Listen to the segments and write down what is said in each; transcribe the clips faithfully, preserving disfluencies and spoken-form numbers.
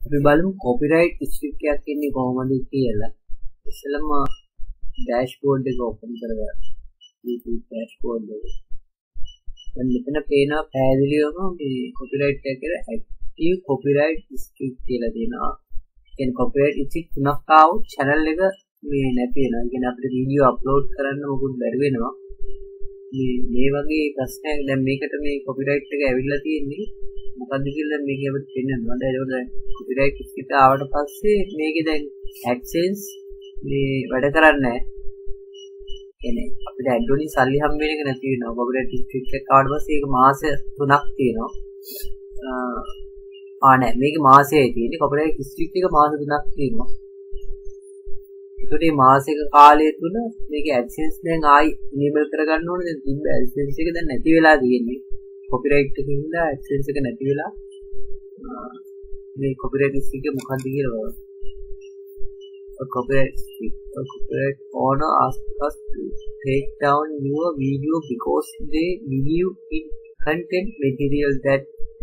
අපි බලමු කොපිරයිට් ස්ට්‍රික් එකක් ඉන්නේ කොහොමද කියලා. ඉස්සෙල්ලාම ඩෑෂ්බෝඩ් එක ඕපන් කරගන්න. YouTube ඩෑෂ්බෝඩ් එක. දැන් මෙතන පේනවා පැහැදිලිවම මේ කොපිරයිට් එක කියලා ඇක්ටිව් කොපිරයිට් ස්ට්‍රික් කියලා දෙනවා. කියන්නේ කොපිරයිට් ස්ට්‍රික් තුනක් ආවොත් channel එක මේ නැති වෙනවා. ඒ කියන්නේ අපිට වීඩියෝ අප්ලෝඩ් කරන්න මොකුත් බැරි වෙනවා. මේ මේ වගේ ප්‍රශ්නයක් දැන් මේකට මේ කොපිරයිට් එක ඇවිල්ලා තියෙන්නේ මොකද්ද කියලා මේක අපිට පෙන්වනවා. දැන් ඒක කොපිරයිට් ස්ට්‍රික් ආවට පස්සේ මේකේ දැන් AdSense මේ වැඩ කරන්නේ නැහැ. කියන්නේ අපිට ad වලින් සල්ලි හම්බ වෙන එක නැති වෙනවා. කොපිරයිට් ස්ට්‍රික් එක ආවට පස්සේ ඒක මාස තුනක් තියෙනවා. ආ නෑ මේක මාසෙයි තියෙන්නේ. කොපිරයිට් ස්ට්‍රික් එක මාස තුනක් තියෙනවා. ඒකට මේ මාසික කාලය තුල මේක AdSense දැන් ආයි enable කරගන්න ඕනේ. දැන් තිබ්බ AdSense එක දැන් නැති වෙලා තියෙන්නේ. කොපිරයිට් එකකින් ඉඳලා AdSense එක නැති වෙලා මේ කොපිරයිට් ස්ට්‍රික් එක මොකක්ද කියලා බලන්න. A copyright strike. A copyright owner asks us to take down your video because they believe in content material that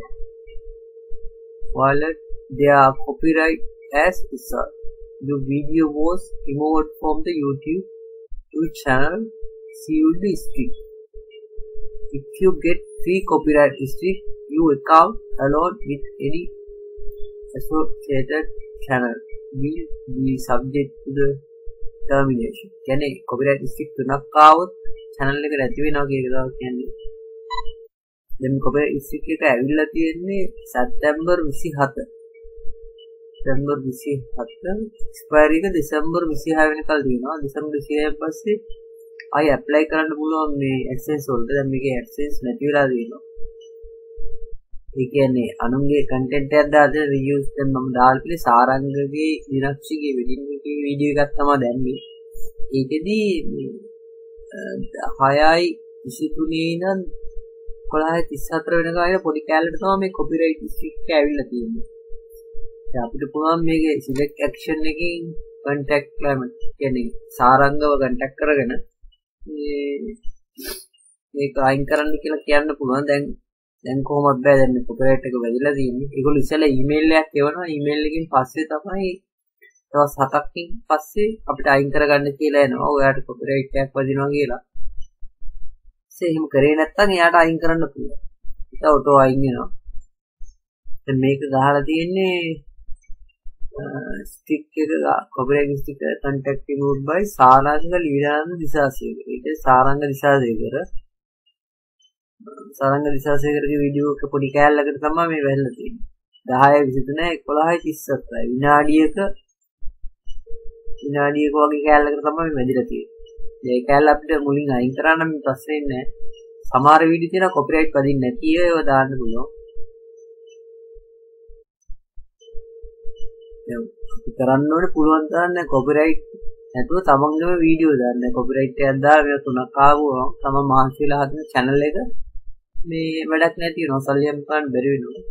violate their copyright as result. The video was removed from the YouTube channel. Seal the strike. If you get free copyright strike, your account along with any associated channel will be subject to the termination. කියන්නේ copyright strike තුනක් ආවොත් channel එක නැති වෙනවා කියලා කියන්නේ. දැන් copyright strike එක ඇවිල්ලා තියෙන්නේ සැප්තැම්බර් විසිහත. සැප්තැම්බර් විසිහත expiry එක දෙසැම්බර් විසිහය වෙනකල් තියෙනවා. දෙසැම්බර් විසිහය පස්සේ ආයි apply කරන්න පුළුවන් මේ AdSense වලට. දැන් මේකේ AdSense නැති වෙලා තියෙනවා. ඒ කියන්නේ අනුන්ගේ content එකක් දාලා reviews දැන් මම දාලා තියෙන්නේ සාරංගගේ විනක්ෂිගේ වෙඩින් එකේ වීඩියෝ එකක් තමයි දැම්මේ. ඒකෙදි හයයි විසිතුනේ ඉඳන් එකොළහයි තිස්හතර වෙනකම් ආයේ පොඩි කැලලට තමයි මේ copyright strike එක ඇවිල්ලා තියෙන්නේ. දැන් අපිට පුළුවන් මේකේ select action එකකින් contact climate කියන්නේ සාරංගව contact කරගෙන මේ මේක අයින් කරන්න කියලා කියන්න පුළුවන්. දැන් දැන් කොහොමද බෑ දැන් මේ කොපිරයිට් එක වැදිලා තියෙන්නේ. ඒගොල්ලෝ ඉස්සෙල්ලා ඊමේල් එකක් එවනවා. ඊමේල් එකකින් පස්සේ තමයි දවස් හතකින් පස්සේ අපිට අයින් කරගන්න කියලා එනවා. ඔයාට කොපිරයිට් එකක් වදිනවා කියලා. ඒ එහෙම කරේ නැත්නම් එයාට අයින් කරන්න පුළුවන්. ඒක ඔටෝ අයින් වෙනවා. දැන් මේක ගහලා තියෙන්නේ ස්ටික් එක කොපිරයිට් ස්ටික් එක contact removed by Saranga Leelananda Disasekara. ඒක සාරංග දිසාසේකර සාරංග දිසාසේකරගේ වීඩියෝ එක පොඩි කෑල්ලකට තමයි මේ වැල්ලා තියෙන්නේ. දහය විසිතුනේ එකොළහයි තිස්හතරයි විනාඩියක විනාඩියක වගේ කෑල්ලකට තමයි මේ වැදිලා තියෙන්නේ. මේ කෑල්ල අපිට මුලින් අයින් කරන්න මේ ප්‍රශ්නේ නැහැ. සමහර වීඩියෝ තියෙනවා කොපිරයිට් වදින්නේ නැති ඒවා දාන්න පුළුවන්. දැන් අපි කරන්න ඕනේ පුළුවන් තරම් කොපිරයිට් නැතුව තමන්ගේම වීඩියෝ දාන්න. කොපිරයිට් එකක් දාලා මේ තුනක් ආවම තම මාන්සිලා හදන channel එක මේ වැඩක් නැති වෙනවා. සල්ලියම් ගන්න බැරි වෙනවා.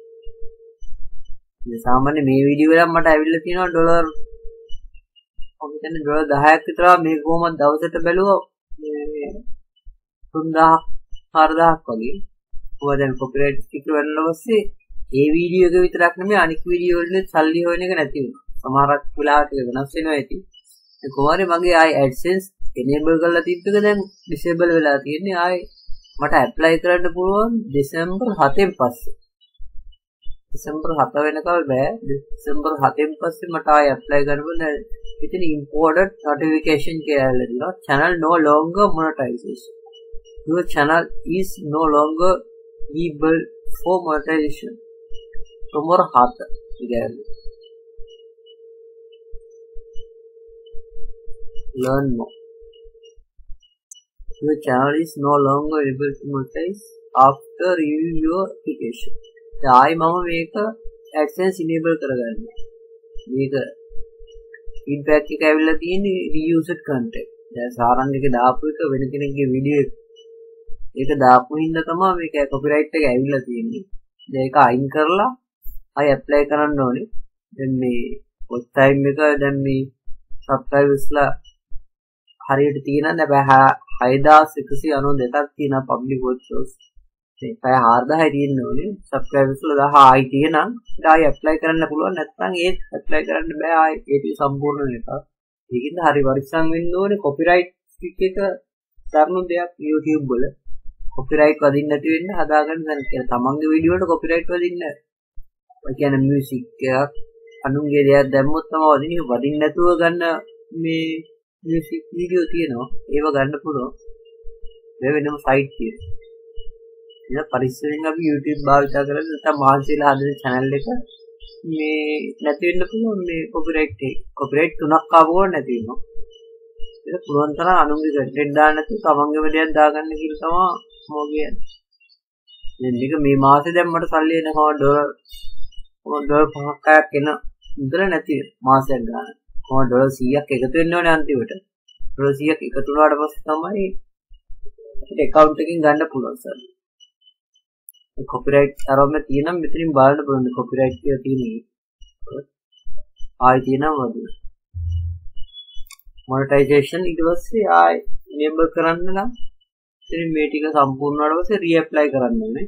මේ සාමාන්‍ය මේ වීඩියෝ වල මට ඇවිල්ලා තියෙනවා ඩොලර් මම හිතන්නේ ඩොලර් දහයක් විතර. මේක කොහොමද දවසට බැලුවා මේ තුන්දාහ හාරදාහක් වගේ. කොහොමද දැන් කොපිරයිට් ස්ටික් වෙනලා පස්සේ ඒ වීඩියෝ එක විතරක් නෙමෙයි අනිත් වීඩියෝ වල සල්ලි හොයන එක නැති වෙනවා. සමහරක් වෙලාවට ඒක වෙනස් වෙනවා ඇති. ඒ කොහොමද මගේ ආයි AdSense enable කරලා තිබ්බක දැන් disable වෙලා තියෙන්නේ. ආයි මට apply කරන්න පුළුවන් දෙසැම්බර් හතෙන් පස්සේ. දෙසැම්බර් හත වෙනකල් බෑ. දෙසැම්බර් හතෙන් පස්සේ මට ආයි apply කරන්න බෑ. ඉතින් important notification කියලා දෙනවා. channel no longer monetization. Your channel is no longer able for monetization. Tomorrow hat again. Learn more. Your channel is no longer able to monetize after reviewing your application. ආයි මම මේක AdSense enable කරගන්නවා. මේක feedback එක ඇවිල්ලා තියෙන්නේ reused content. දැන් සාරංගික දාපු එක වෙන කෙනෙක්ගේ වීඩියෝ එක දාපු හින්දා තමයි මේක copyright එක ඇවිල්ලා තියෙන්නේ. දැන් ඒක අයින් කරලා ආයි apply කරන්න ඕනේ. දැන් මේ watch time එක දැන් මේ subscribersලා හරියට තියෙනවද? හැබැයි හයදාස් එකසිය අනූ දෙකක් තියෙනවා public watch hours. මේ පැය හාරදාහයි තියෙන්න ඕනේ. සබ්ස්ක්‍රයිබර්ස් වල දහයයි තියෙනම් ඊට ආයෙ ඇප්ලයි කරන්න පුළුවන්. නැත්නම් ඒත් ඇප්ලයි කරන්න බෑ. ආයෙ ඒක සම්පූර්ණ වෙනවා. ඒකින්ද හරි පරිස්සම් වෙන්න ඕනේ. කොපිරයිට් ස්ටික් එක දරුණු දෙයක් YouTube වල. කොපිරයිට් වදින්න නැති වෙන්න හදාගන්න දැන් කියලා. තමන්ගේ වීඩියෝ වලට කොපිරයිට් වදින්න. ඒ කියන්නේ මියුසික් එකක් අනුන්ගේ දෙයක් දැම්මොත් තමයි වදින්නේ. වදින්න නැතුව ගන්න මේ මියුසික් වීඩියෝ තියෙනවා. ඒව ගන්න පුළුවන්. ඒ වෙනම සයිට් තියෙනවා. ඉතින් පරිස්සමෙන් අපි YouTube භාවිත කරලා නැත්නම් මහන්සියලා හදන channel එක මේ නැති වෙන්න පුළුවන් මේ කොපිරයිට් එක. කොපිරයිට් තුනක් ආවොත් නැති වෙනවා. ඒක පුළුවන් තරම් අනුන්ගේ content දාන්න නැතුව තමන්ගේම දෙයක් දාගන්න කියලා තමයි මම කියන්නේ. දැන් මේක මේ මාසේ දැන් මට සල්ලි එනවා ඩොලර් ඩොලර් පහක් හයක් එන මුදල නැති මාසයක් ගන්න. කොහොම ඩොලර් සීයක් එකතු වෙන්න ඕනේ අන්තිමට. ඩොලර් සීයක් එකතු වුණාට පස්සේ තමයි අපිට account එකකින් ගන්න පුළුවන් සර්. කොපිරයිට් අරම තියෙනම් මෙතනින් බලන්න පුළුවන් කොපිරයිට් කියලා තියෙන්නේ. ආයි තියෙනවා වද. මොනිටයිසේෂන් ඊට පස්සේ ආයි enable කරන්න නම් ඉතින් මේ ටික සම්පූර්ණ වුණාට පස්සේ රීඇප්ලයි කරන්න ඕනේ.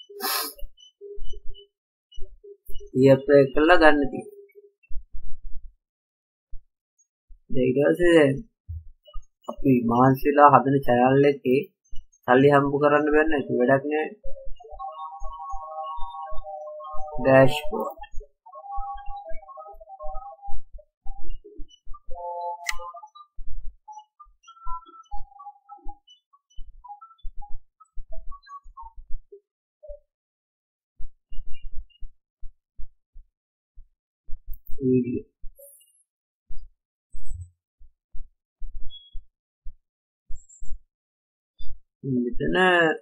රීඇප්ලයි කරලා ගන්න තියෙනවා. ඊට පස්සේ අපි මහන්සියලා හදන channel එකේ සල්ලි හම්බ කරන්න බැන්න ඒක වැඩක් නෑ. dashboard video මෙතන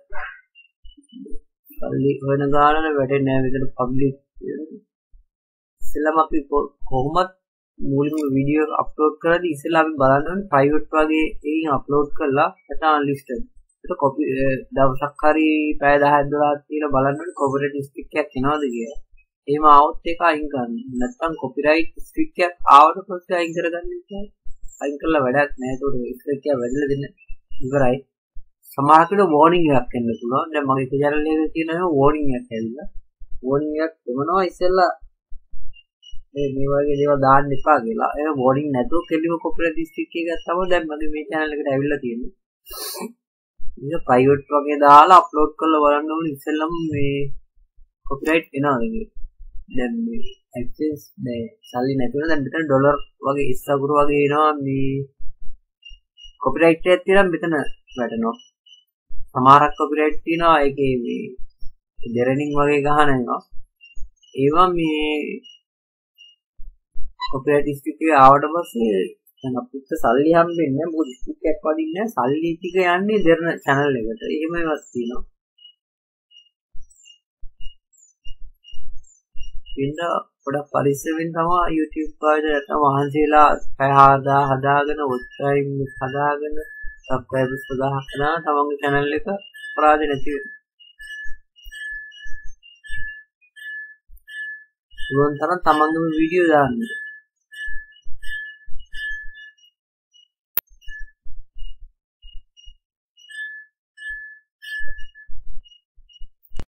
සල්ලි වෙන ගානන වැටෙන්නේ නැහැ මෙතන පබ්ලික් ඉස්සෙල්ලාම අපි කොහොමද මූලික වීඩියෝ අප්ලෝඩ් කරද්දී ඉස්සෙල්ලා අපි බලන්න ඕනේ ප්‍රයිවට් වගේ එකකින් අප්ලෝඩ් කරලා නැත්නම් අන්ලිස්ටඩ් ඒක කොපි දවසක් හරි පැය දහයක් දොළහක් තියලා බලන්න ඕනේ කොපිරයිට් ස්ටික් එකක් එනවද කියලා. එහෙම આવොත් ඒක අයින් කරන්න. නැත්නම් කොපිරයිට් ස්ටික් එකක් ආවට පස්සේ අයින් කරගන්න ඉතින් අයින් කරලා වැඩක් නැහැ. ඒක ස්ටික් එක වැඩිලා දෙන්න ඉවරයි. සමහරකට වෝනින් එකක් එන්න පුළුවන්. දැන් මගේ channel එකේ තියෙනවා වෝනින් එකක් ඇවිල්ලා. වෝනින් එකක් එවනවා ඉස්සෙල්ලා මේ මේ වගේ දේවල් දාන්න එපා කියලා. ඒක වෝනින් නැතුව කෙලිම කොපිරයිට් ස්ටික් එකක් තමයි දැන් මගේ මේ channel එකට ඇවිල්ලා තියෙන්නේ. ඒක ප්‍රයිවට් වගේ දාලා අප්ලෝඩ් කරලා බලන්න ඕනේ ඉස්සෙල්ලම මේ කොපිරයිට් එනවද කියලා. දැන් මේ ඇක්සස් මේ සල්ලි නැතුව දැන් මෙතන ඩොලර් වගේ ඉස්සගුරු වගේ එනවා මේ කොපිරයිට් එකක් තියෙනවා මෙතන වැටෙනවා. සමහරක් කොපිරයිට් තියෙනවා ඒකේ මේ දෙරණින් වගේ ගහන එනවා. ඒවා මේ කොපිරයිට් ස්ටික් එකේ ආවට පස්සේ දැන් අපිට සල්ලි හම්බෙන්නේ නැහැ. මොකද ස්ටික් එකක් වදින්නේ නැහැ. සල්ලි ටික යන්නේ දෙරණ channel එකට. එහෙම එකක් තියෙනවා. ඉන්න පොඩක් පරිස්සමෙන් තමයි YouTube පාඩේ නැත්නම් වහන්සේලා පැය හදාගෙන හදාගෙන ඔච්චයින් හදාගෙන subscribers හදාගෙන තමන්ගේ channel එක අපරාධ නැති වෙනවා. පුළුවන් තරම් තමන්ගේම වීඩියෝ දාන්න.